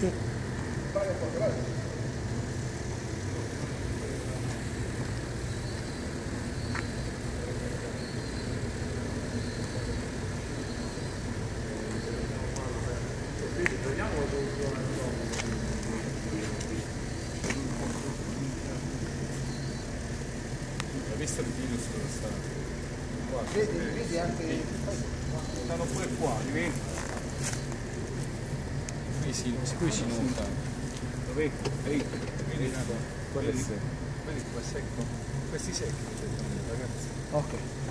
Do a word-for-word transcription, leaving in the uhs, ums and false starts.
La vista di Linus dove sta? Qua, vedi, vedi anche... stanno pure qua, li vedi? Qui si, qui si nota. Lo vedi? Vedi? Vedi? Quello è secco. Vedi qua è secco? Questi secchi, ragazzi. Ok.